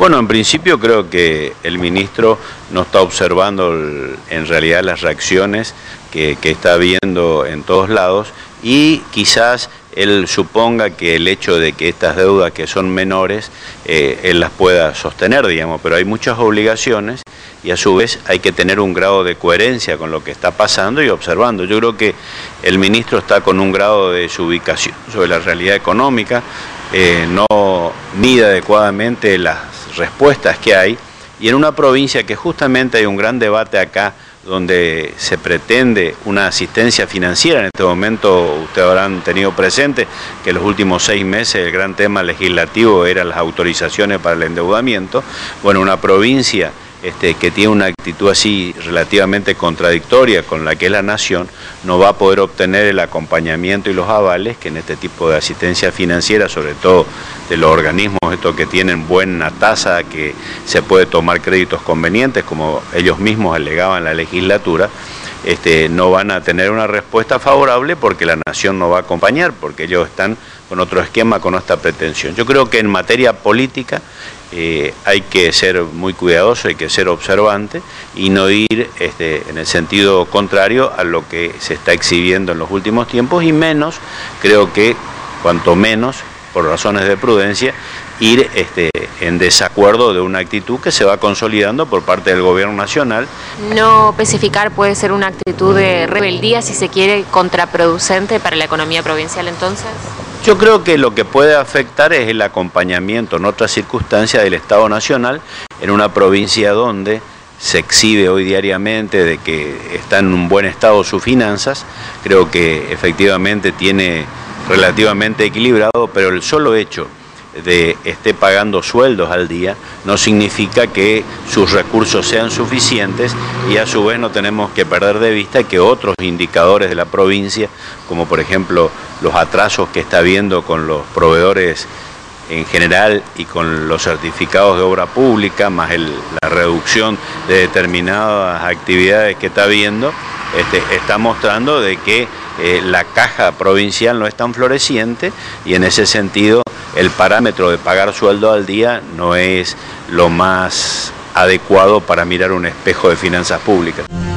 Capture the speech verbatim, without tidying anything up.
Bueno, en principio creo que el ministro no está observando el, en realidad las reacciones que, que está viendo en todos lados y quizás él suponga que el hecho de que estas deudas que son menores, eh, él las pueda sostener, digamos, pero hay muchas obligaciones y a su vez hay que tener un grado de coherencia con lo que está pasando y observando. Yo creo que el ministro está con un grado de desubicación sobre la realidad económica, eh, no mide adecuadamente las respuestas que hay, y en una provincia que justamente hay un gran debate acá donde se pretende una asistencia financiera. En este momento ustedes habrán tenido presente que en los últimos seis meses el gran tema legislativo eran las autorizaciones para el endeudamiento. Bueno, una provincia Este, que tiene una actitud así relativamente contradictoria con la que es la nación, no va a poder obtener el acompañamiento y los avales que en este tipo de asistencia financiera, sobre todo de los organismos estos que tienen buena tasa, que se puede tomar créditos convenientes, como ellos mismos alegaban en la legislatura, este, no van a tener una respuesta favorable porque la nación no va a acompañar, porque ellos están con otro esquema, con esta pretensión. Yo creo que en materia política eh, hay que ser muy cuidadoso, hay que ser observante y no ir este, en el sentido contrario a lo que se está exhibiendo en los últimos tiempos, y menos, creo que cuanto menos, por razones de prudencia, ir este, en desacuerdo de una actitud que se va consolidando por parte del gobierno nacional. No especificar puede ser una actitud de rebeldía, si se quiere, contraproducente para la economía provincial entonces. Yo creo que lo que puede afectar es el acompañamiento en otras circunstancias del Estado Nacional en una provincia donde se exhibe hoy diariamente de que está en un buen estado sus finanzas. Creo que efectivamente tiene relativamente equilibrado, pero el solo hecho de esté pagando sueldos al día no significa que sus recursos sean suficientes, y a su vez no tenemos que perder de vista que otros indicadores de la provincia, como por ejemplo los atrasos que está habiendo con los proveedores en general y con los certificados de obra pública, más el, la reducción de determinadas actividades que está habiendo, este, está mostrando de que eh, la caja provincial no es tan floreciente, y en ese sentido el parámetro de pagar sueldo al día no es lo más adecuado para mirar un espejo de finanzas públicas.